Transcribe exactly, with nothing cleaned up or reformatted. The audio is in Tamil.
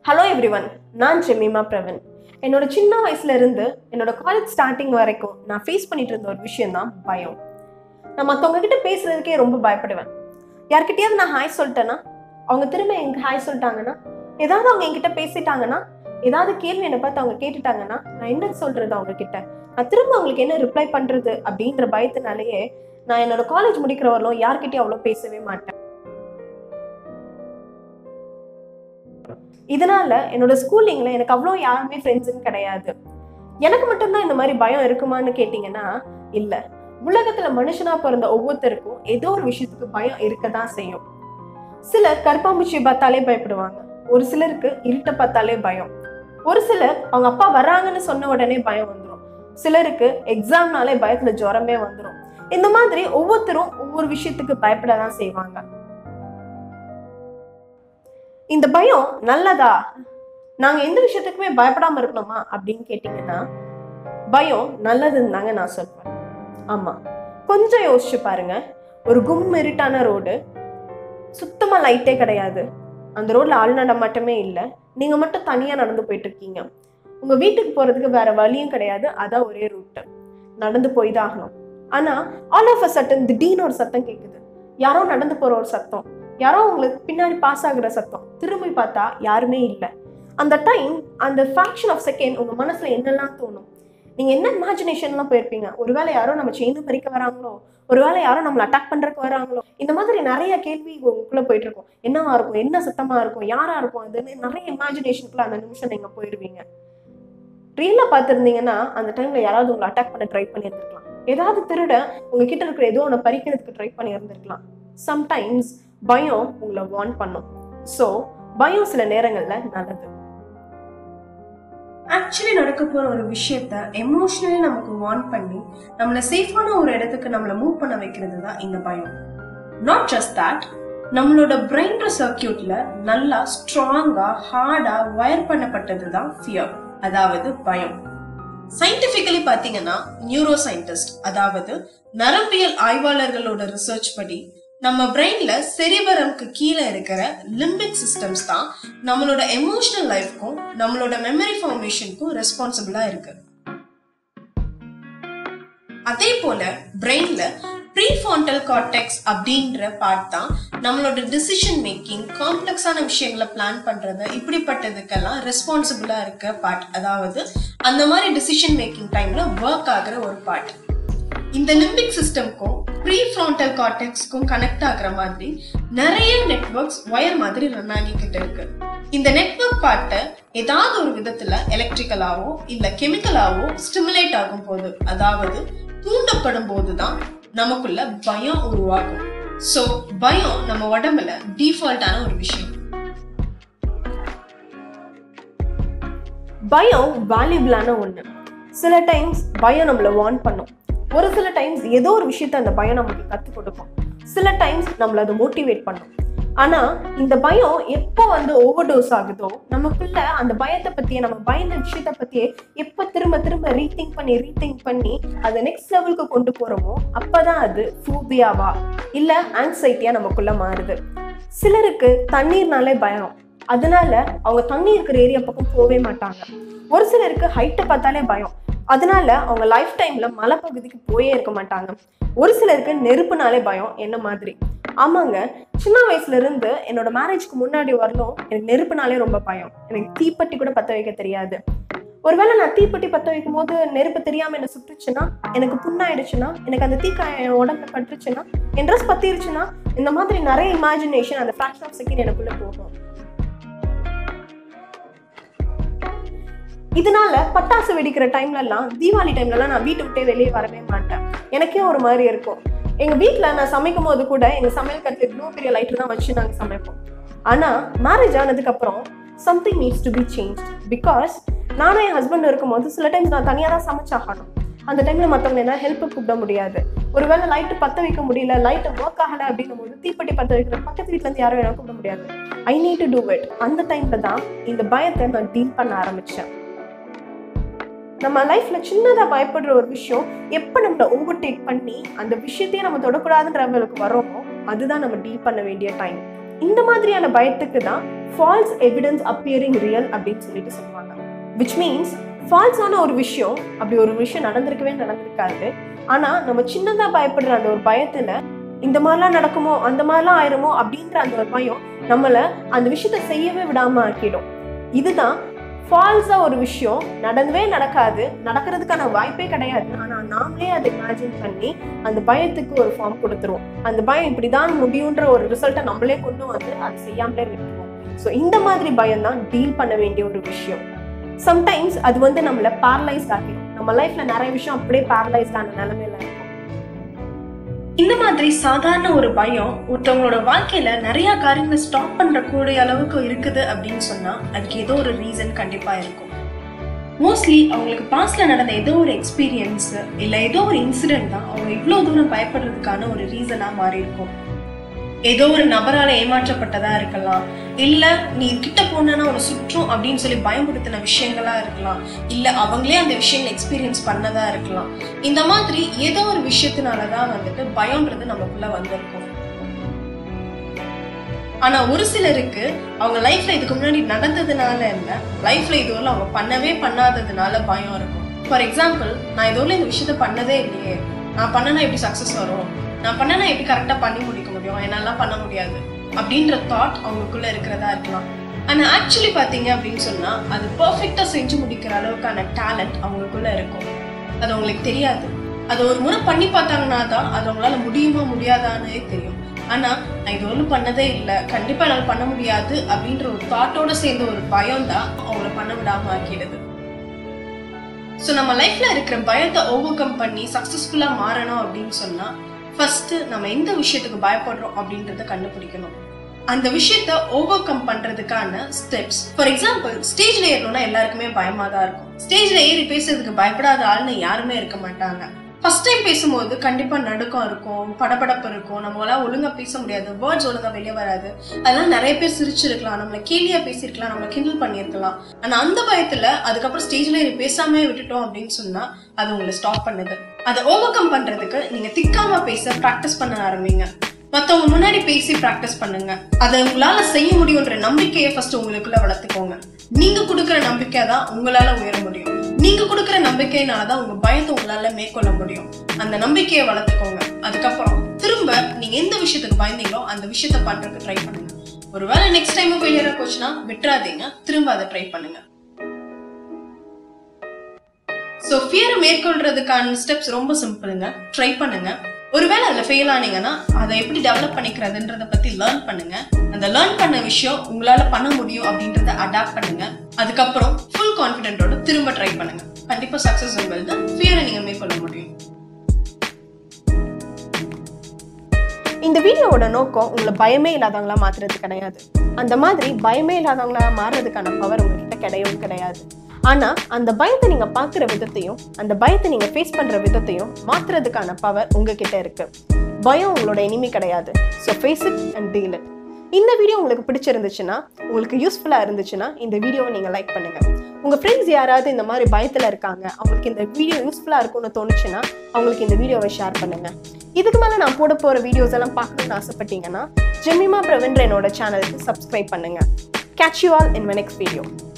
Hello everyone, நான் Jemima Praveen. என்னோட சின்ன வயசுல இருந்து என்னோட காலேஜ் ஸ்டார்டிங் வரைக்கும் நான் ஃபேஸ் பண்ணிட்டு இருந்த ஒரு விஷயம் தான் பயம். நான் மற்றவங்க கிட்ட பேசுறதுக்கே ரொம்ப பயப்படுவேன். யார்கிட்டயாவது நான் ஹாய் சொல்லிட்டேன்னா, அவங்க திரும்ப எனக்கு ஹாய் சொல்லிட்டாங்கன்னா, ஏதாவது அவங்க என்கிட்ட பேசிட்டாங்கன்னா, ஏதாவது கேள்வி என்னை பார்த்து அவங்க கேட்டுட்டாங்கன்னா, நான் என்ன சொல்றது அவங்க கிட்ட, நான் திரும்ப அவங்களுக்கு என்ன ரிப்ளை பண்றது அப்படின்ற பயத்தினாலேயே நான் என்னோட காலேஜ் முடிக்கிற வரலும் யார்கிட்டயும் அவ்வளோ பேசவே மாட்டேன். இதனால என்னோட ஸ்கூலிங்ல எனக்கு அவ்வளோ யாருமே ஃப்ரெண்ட்ஸுன்னு கிடையாது. எனக்கு மட்டும்தான் இந்த மாதிரி பயம் இருக்குமான்னு கேட்டீங்கன்னா இல்ல. உலகத்துல மனுஷனா பிறந்த ஒவ்வொருத்தருக்கும் ஏதோ ஒரு விஷயத்துக்கு பயம் இருக்கதான் செய்யும். சிலர் கற்பாம்பூச்சியை பார்த்தாலே பயப்படுவாங்க, ஒரு சிலருக்கு இருட்டை பார்த்தாலே பயம், ஒரு சிலர் அவங்க அப்பா வர்றாங்கன்னு சொன்ன உடனே பயம் வந்துடும், சிலருக்கு எக்ஸாம்னாலே பயத்துல ஜுரமே வந்துடும். இந்த மாதிரி ஒவ்வொருத்தரும் ஒவ்வொரு விஷயத்துக்கு பயப்படதான் செய்வாங்க. இந்த பயம் நல்லதா? நாங்க எந்த விஷயத்துக்குமே பயப்படாம இருக்கணுமா அப்படின்னு கேட்டீங்கன்னா பயம் நல்லதுன்னு தாங்க நான் சொல்வேன். ஆமா, கொஞ்சம் யோசிச்சு பாருங்க. ஒரு கும் இருட்டான ரோடு, சுத்தமா லைட்டே கிடையாது, அந்த ரோட்ல ஆள் நடமாட்டமே இல்லை, நீங்க மட்டும் தனியா நடந்து போயிட்டு இருக்கீங்க. உங்க வீட்டுக்கு போறதுக்கு வேற வழியும் கிடையாது, அதான் ஒரே ரூட்டு, நடந்து போய் தான் ஆகணும். ஆனா ஆல் ஆஃப் அ சடன் திடீர்னு ஒரு சத்தம் கேக்குது, யாரோ நடந்து போற ஒரு சத்தம், யாரோ உங்களுக்கு பின்னாடி பாஸ் ஆகுற சத்தம். திரும்பி பார்த்தா யாருமே இல்லை. அந்த டைம், அந்த ஃபிராக்ஷன் ஆஃப் செகண்ட் உங்க மனசுல என்னெல்லாம் தோணும்? நீங்க என்ன இமேஜினேஷன்லாம் போயிருப்பீங்க? ஒருவேளை யாரோ நம்ம செயின் பறிக்க வராங்களோ, ஒருவேளை யாரோ நம்மளை அட்டாக் பண்றதுக்கு வராங்களோ, இந்த மாதிரி நிறைய கேள்வி உங்களுக்குள்ள போயிட்டு இருக்கும். என்னவா இருக்கும், என்ன சத்தமா இருக்கும், யாரா இருக்கும், அதுன்னு நிறைய இமேஜினேஷனுக்குள்ள அந்த நிமிஷம் நீங்க போயிடுவீங்க. ரியலா பார்த்துருந்தீங்கன்னா அந்த டைம்ல யாராவது உங்களை அட்டாக் பண்ண ட்ரை பண்ணி இருந்திருக்கலாம், ஏதாவது திருட உங்ககிட்ட இருக்கிற ஏதோ ஒன்று பறிக்கிறதுக்கு ட்ரை பண்ணி இருந்திருக்கலாம். சம்டைம்ஸ் பயம் உங்களை வார்ன் பண்ணும். சோ பயம் சில நேரங்கள்ல நல்லது. ஆக்சுவலி நடக்க போற ஒரு விஷயத்த எமோஷனலி நமக்கு வார்ன் பண்ணி நம்மள சேஃபான ஒரு இடத்துக்கு நம்மள மூவ் பண்ண வைக்கிறது தான் இந்த பயம். நாட் ஜஸ்ட் தட், நம்மளோட பிரெயின் சர்க்கியூட்ல நல்லா ஸ்ட்ராங்கா ஹார்டா வயர் பண்ணப்பட்டது தான் ஃபியர், அதாவது பயம். சயின்டிபிக்கலி பாத்தீங்கன்னா நியூரோ சயின்டிஸ்ட், அதாவது நரம்பியல் ஆய்வாளர்களோட ரிசர்ச் படி நம்ம பிரெயின்ல செரிபரம்க்கு கீழே இருக்கிற லிம்பிக் சிஸ்டம்ஸ் தான் நம்மளோட எமோஷனல் லைஃப்க்கும் நம்மளோட மெமரி ஃபார்மேஷனுக்கும் ரெஸ்பான்சிபிளா இருக்கு. அதே போல பிரெயின்ல ப்ரீஃப்ரான்டல் கார்டெக்ஸ் அப்படின்ற பார்ட் தான் நம்மளோட டிசிஷன் மேக்கிங், காம்ப்ளெக்ஸான விஷயங்களை பிளான் பண்றது, இப்படிப்பட்டதுக்கெல்லாம் ரெஸ்பான்சிபிளா இருக்க பார்ட், அதாவது அந்த மாதிரி டிசிஷன் மேக்கிங் டைம்ல ஒர்க் ஆகுற ஒரு பார்ட். இந்த லிம்பிக் சிஸ்டம்க்கும் ப்ரீஃப்ரான்டல் கார்டெக்ஸ்க்கும் கனெக்ட் ஆகுற மாதிரி நிறைய நெட்வொர்க்ஸ் ஒயர் மாதிரி ரன் ஆகிக்கிட்டு இருக்கு. இந்த நெட்வொர்க் பார்ட்டை ஏதாவது ஒரு விதத்துல எலக்ட்ரிக்கலாவோ இல்ல கெமிக்கலாவோ ஸ்டிமுலேட் ஆகும் போது, அதாவது தூண்டப்படும் போதுதான் நமக்குள்ள பயம் உருவாகும். சோ பயம் நம்ம உடம்புல டிஃபால்ட்டான ஒரு விஷயம். பயம் வேல்யூபிளான ஒண்ணு. சில டைம்ஸ் பயம் நம்மள வார்ன் பண்ணும், ஒரு சில டைம்ஸ் ஏதோ ஒரு விஷயத்த அந்த பயம் நமக்கு கற்றுக் கொடுக்கும், சில டைம்ஸ் நம்மளை அதை மோட்டிவேட் பண்ணும். ஆனா இந்த பயம் எப்போ வந்து ஓவர்டோஸ் ஆகுதோ, நமக்குள்ள அந்த பயத்தை பத்தியே, நம்ம பயந்த விஷயத்த பத்தியே எப்ப திரும்ப திரும்ப ரீதிங்க் பண்ணி ரீதிங்க் பண்ணி அதை நெக்ஸ்ட் லெவலுக்கு கொண்டு போறோமோ, அப்பதான் அது ஃபோபியாவா இல்ல ஆன்சைட்டியா நமக்குள்ள மாறுது. சிலருக்கு தண்ணீர்னாலே பயம், அதனால அவங்க தண்ணி இருக்கிற ஏரியா பக்கம் போவே மாட்டாங்க. ஒரு சிலருக்கு ஹைட்டை பார்த்தாலே பயம், அதனால அவங்க லைஃப் டைம்ல மலைப்பகுதிக்கு போயே இருக்க மாட்டாங்க. ஒரு சிலருக்கு நெருப்புனாலே பயம், என்ன மாதிரி. ஆமாங்க, சின்ன வயசுல இருந்து என்னோட மேரேஜ்க்கு முன்னாடி வரலும் எனக்கு நெருப்புனாலே ரொம்ப பயம். எனக்கு தீப்பெட்டி கூட பத்த வைக்க தெரியாது. ஒருவேளை நான் தீப்பெட்டி பத்த வைக்கும் போது நெருப்பு தெரியாம என்ன சுட்டுச்சுன்னா, எனக்கு புண்ணாயிடுச்சுன்னா, எனக்கு அந்த தீக்காய என் உடம்புல பட்டுருச்சுன்னா, என் ட்ரெஸ் பத்திருச்சுன்னா, இந்த மாதிரி நிறைய இமேஜினேஷன் அந்த ஃபிராக்ஷன் ஆஃப் செகண்ட் எனக்குள்ள போகும். இதனால பட்டாசு வெடிக்கிற டைம்ல எல்லாம், தீபாவளி டைம்ல எல்லாம் நான் வீட்டை விட்டே வெளியே வரவே மாட்டேன். எனக்கே ஒரு மாதிரி இருக்கும். எங்க வீட்டுல நான் சமைக்கும் போது கூட எங்க சமையல் கட்டில இவ்வளோ பெரிய லைட் தான் வச்சு நாங்க சமைப்போம். ஆனா மேரேஜ் ஆனதுக்கு அப்புறம் something needs to be change. Because நானும் என் ஹஸ்பண்ட் இருக்கும் போது சில டைம்ஸ் நான் தனியா தான் சமைச்சாகணும். அந்த டைம்ல மத்தவங்க என்ன ஹெல்ப் கூப்பிட முடியாது. ஒருவேளை லைட்டு பத்த வைக்க முடியல, லைட் ஒர்க் ஆகல அப்படின்னும் போது தீப்பெட்டி பத்த வைக்கிற பக்கத்து வீட்டுல இருந்து யாரும் என்ன கூப்பிட முடியாது. I need to do it. அந்த டைம்ல தான் இந்த பயத்தை நான் டீல் பண்ண ஆரம்பிச்சேன். நம்ம லைஃப்ல சின்னதா பயப்படுற ஒரு விஷயம் எப்ப நம்மள ஓவர்டேக் பண்ணி அந்த விஷயத்தையே நம்ம தொடக்கூடாதுன்ற லெவலுக்கு வரோமோ, அதுதான் நம்ம டீல் பண்ண வேண்டிய டைம். இந்த மாதிரியான பயத்துக்கு தான் ஃபால்ஸ் எவிடன்ஸ் அப்பியரிங் ரியல் அப்படின்னு சொல்லிட்டு சொல்லுவாங்க. விச் மீன்ஸ் ஃபால்ஸான ஒரு விஷயம் அப்படி ஒரு விஷயம் நடந்திருக்கவே நடந்திருக்காது. ஆனால் நம்ம சின்னதாக பயப்படுற அந்த ஒரு பயத்தில் இந்த மாதிரிலாம் நடக்குமோ அந்த மாதிரிலாம் ஆயிருமோ அப்படின்ற அந்த ஒரு பயம் நம்மளை அந்த விஷயத்த செய்யவே விடாமல் ஆக்கிடும். இதுதான் ஃபால்ஸாக ஒரு விஷயம் நடந்தவே நடக்காது, நடக்கிறதுக்கான வாய்ப்பே கிடையாது. ஆனால் நாமளே அதை இமேஜின் பண்ணி அந்த பயத்துக்கு ஒரு ஃபார்ம் கொடுத்துருவோம். அந்த பயம் இப்படி தான் முடியுன்ற ஒரு ரிசல்ட்டை நம்மளே கொண்டு வந்து அதை செய்யாமலே விட்டுருவோம். ஸோ இந்த மாதிரி பயம் தான் டீல் பண்ண வேண்டிய ஒரு விஷயம். சம்டைம்ஸ் அது வந்து நம்மளை பேரலைஸ்ட் ஆகிடும். நம்ம லைஃப்ல நிறைய விஷயம் அப்படியே பேரலைஸ்ட் ஆன நிலைமையில இருக்கும். இந்த மாதிரி சாதாரண ஒரு பயம் ஒருத்தவங்களோட வாழ்க்கையில நிறைய காரியங்களை ஸ்டாப் பண்ற கூடிய அளவுக்கு இருக்குது அப்படின்னு சொன்னா அதுக்கு ஏதோ ஒரு ரீசன் கண்டிப்பா இருக்கும். மோஸ்ட்லி அவங்களுக்கு பாஸ்ட்ல நடந்த ஏதோ ஒரு எக்ஸ்பீரியன்ஸ் இல்ல ஏதோ ஒரு இன்சிடென்ட் தான் அவங்க இவ்வளவு தூரம் பயப்படுறதுக்கான ஒரு ரீசனா மாறி இருக்கும். ஏதோ ஒரு நபரால ஏமாற்றப்பட்டதா இருக்கலாம், இல்ல நீ கிட்ட போனா ஒரு சுற்றும் அப்படின்னு சொல்லி பயமுறுத்தின விஷயங்களா இருக்கலாம், இல்ல அவங்களே அந்த விஷயங்களை எக்ஸ்பீரியன்ஸ் பண்ணதா இருக்கலாம். இந்த மாதிரி ஏதோ ஒரு விஷயத்தினாலதான் வந்துட்டு பயம்ன்றது நமக்குள்ள வந்திருக்கும். ஆனா ஒரு சிலருக்கு அவங்க லைஃப்ல இதுக்கு முன்னாடி நடந்ததுனால இல்ல, லைஃப்ல இதுவரை அவங்க பண்ணவே பண்ணாததுனால பயம் இருக்கும். ஃபார் எக்ஸாம்பிள், நான் இதுவரை இந்த விஷயத்த பண்ணதே இல்லையே, நான் பண்ணனா எப்படி சக்சஸ் வரும், நான் பண்ணனா எப்படி கரெக்டா பண்ணி முடிக்க முடியும், என்னால பண்ண முடியாது அப்படின்ற தாட் அவங்களுக்குள்ள இருக்கிறதா இருக்கலாம். ஆனா ஆக்சுவலி பாத்தீங்க அப்படின்னு சொன்னா அது பெர்ஃபெக்டா செஞ்சு முடிக்கிற அளவுக்கான டேலண்ட் அவங்களுக்குள்ள இருக்கும். அது அவங்களுக்கு தெரியாது. அதை ஒரு முறை பண்ணி பார்த்தாங்கன்னா தான் அது அவங்களால முடியுமா முடியாதானே தெரியும். ஆனா நான் இது ஒன்றும் பண்ணதே இல்லை, கண்டிப்பா என்னால் பண்ண முடியாது அப்படின்ற ஒரு தாட்டோட சேர்ந்த ஒரு பயம் தான் அவங்கள பண்ண விடாம ஆக்கிடுது. ஸோ நம்ம லைஃப்ல இருக்கிற பயத்தை ஓவர் கம் பண்ணி சக்சஸ்ஃபுல்லா மாறணும் அப்படின்னு சொன்னா ஃபர்ஸ்ட் நம்ம எந்த விஷயத்துக்கு பயப்படுறோம் அப்படின்றத கண்டுபிடிக்கணும். அந்த விஷயத்த ஓவர் கம் பண்றதுக்கான ஸ்டெப்ஸ். ஃபார் எக்ஸாம்பிள், ஸ்டேஜ்ல ஏறணும்னா எல்லாருக்குமே பயமா தான் இருக்கும். ஸ்டேஜ்ல ஏறி பேசுறதுக்கு பயப்படாத ஆள்னு யாருமே இருக்க மாட்டாங்க. ஃபர்ஸ்ட் டைம் பேசும்போது கண்டிப்பா நடுக்கம் இருக்கும், படபடப்பு இருக்கும், நம்மளால ஒழுங்கா பேச முடியாது, வேர்ட்ஸ் ஒழுங்கா வெளியே வராது. அதெல்லாம் நிறைய பேர் சிரிச்சிருக்கலாம், நம்மள கேலியா பேசிருக்கலாம், நம்மள கிண்டல் பண்ணிருக்கலாம். ஆனா அந்த பயத்துல அதுக்கப்புறம் ஸ்டேஜ்ல ஏறி பேசாமே விட்டுட்டோம் அப்படின்னு சொன்னா அது உங்களை ஸ்டாப் பண்ணுது. அதை ஓவர் கம் பண்றதுக்கு நீங்க திக்காம பேச பிராக்டிஸ் பண்ண ஆரம்பிங்க. மத்தவங்க முன்னாடி பேசி பிராக்டிஸ் பண்ணுங்க. அதை உங்களால செய்ய முடியும்ன்ற நம்பிக்கையை ஃபர்ஸ்ட் உங்களுக்குள்ள வளர்த்துக்கோங்க. நீங்க கொடுக்குற நம்பிக்கை தான் உங்களால உயர முடியும். நீங்க கொடுக்குற நம்பிக்கையினாலதான் உங்க பயத்தை உங்களால மேற்கொள்ள முடியும். அந்த நம்பிக்கையை வளர்த்துக்கோங்க. அதுக்கப்புறம் திரும்ப நீங்க எந்த விஷயத்துக்கு பயந்தீங்களோ அந்த விஷயத்த பண்றதுக்கு ட்ரை பண்ணுங்க. ஒருவேளை நெக்ஸ்ட் டைம் ஃபெயிலியரா போச்சுன்னா விட்டுறாதீங்க, திரும்ப அதை ட்ரை பண்ணுங்க. சோ ஃபியரை மேற்கொள்றதுக்கான ஸ்டெப்ஸ் ரொம்ப சிம்பிளுங்க. ட்ரை பண்ணுங்க. ஒருவேளை அதுல ஃபெயில் ஆனீங்கன்னா அதை எப்படி டெவலப் பண்ணிக்கிறதுன்றத பத்தி லேர்ன் பண்ணுங்க. அந்த லேர்ன் பண்ண விஷயம் உங்களால பண்ண முடியும் அப்படின்றத அடாப்ட் பண்ணுங்க. அதுக்கப்புறம் ஃபுல் கான்ஃபிடென்ட்டோட திரும்ப ட்ரை பண்ணுங்க. கண்டிப்பா சக்சஸ் உங்களது. ஃபியரை நீங்க மேற்கொள்ள முடியும். இந்த வீடியோவோட நோக்கம் உங்களை பயமே இல்லாதவங்களா மாத்துறது கிடையாது. அந்த மாதிரி பயமே இல்லாதவங்களா மாறுறதுக்கான பவர் உங்ககிட்ட கிடையவும் கிடையாது. ஆனா அந்த பயத்தை நீங்க பாக்குற விதத்தையும் அந்த பயத்தை நீங்க ஃபேஸ் பண்ற விதத்தையும் மாத்துறதுக்கான பவர் உங்ககிட்ட இருக்கு. பயம் உங்களோட எனிமி கிடையாது. So face it and deal it. இந்த வீடியோ உங்களுக்கு பிடிச்சிருந்துச்சுன்னா, உங்களுக்கு யூஸ்ஃபுல்லா இருந்துச்சுன்னா இந்த வீடியோவை நீங்க லைக் பண்ணுங்க. உங்க ஃப்ரெண்ட்ஸ் யாராவது இந்த மாதிரி பயத்துல இருக்காங்க, அவங்களுக்கு இந்த வீடியோ யூஸ்ஃபுல்லா இருக்கும்னு தோணுச்சுன்னா அவங்களுக்கு இந்த வீடியோவை ஷேர் பண்ணுங்க. இதுக்கு மேல நான் போட போற வீடியோஸ் எல்லாம் பார்க்கணும்னு ஆசைப்பட்டீங்கன்னா ஜெமிமா பிரவீன் என்னோட சேனலுக்கு சப்ஸ்கிரைப் பண்ணுங்க. Catch you all in my next video.